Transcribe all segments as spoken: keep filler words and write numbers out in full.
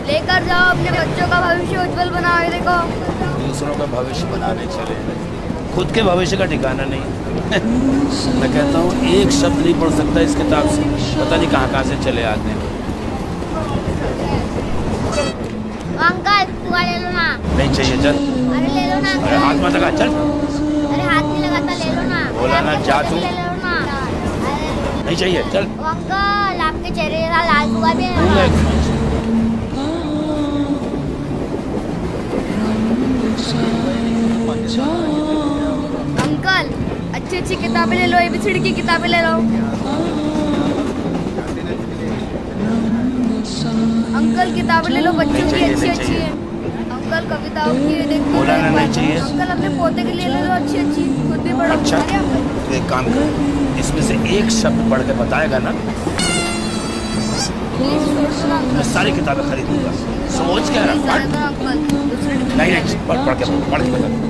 लेकर जाओ अपने बच्चों का भविष्य उज्जवल बनाओ। देखो दूसरों का भविष्य बनाने चले, खुद के भविष्य का ठिकाना नहीं। मैं कहता हूँ एक शब्द नहीं पढ़ सकता इस किताब से, पता नहीं कहाँ कहाँ से चले आते हैं। अंकल तुआ ले लो ना। नहीं चाहिए, चल। अरे ले लो ना। अरे हाथ मत लगा, चल। अरे हाथ नहीं लगाता, ले लो ना। बोला ना जा तू। ले लो ना। नहीं चाहिए, चल। अंकल आपके चेहरे का लाल हुआ भी है। अंकल अच्छी अच्छी किताबें ले लो, एबीसीडी की किताबें ले लो। अंकल किताबें ले लो, बच्चों की अच्छी अच्छी है। अंकल कविताओं की देखो। बोला ना नहीं चाहिए। अंकल अपने पोते के लिए ले लो अच्छी अच्छी, खुद भी पढ़ो। अच्छा तो एक काम कर, इसमें से एक शब्द पढ़ के बताएगा ना, मैं सारी किताबें खरीदूंगा। सोच क्या रहा है? नहीं नहीं पढ़ पढ़ के पढ़ के बता।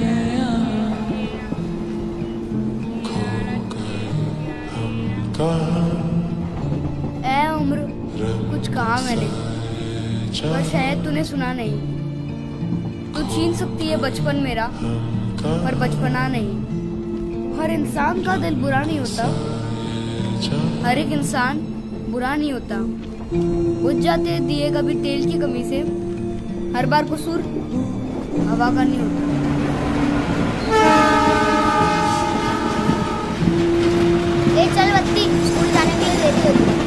ए उम्र कुछ कहा मैंने, पर शायद तूने सुना नहीं। तू छीन सकती है बचपन मेरा, पर बचपना नहीं। हर इंसान का दिल बुरा नहीं होता, हर एक इंसान बुरा नहीं होता। बुझ जाते हैं दिए कभी तेल की कमी से, हर बार कसूर हवा का नहीं होता। ए चल बत्ती, स्कूल जाने के लिए देरी होती है।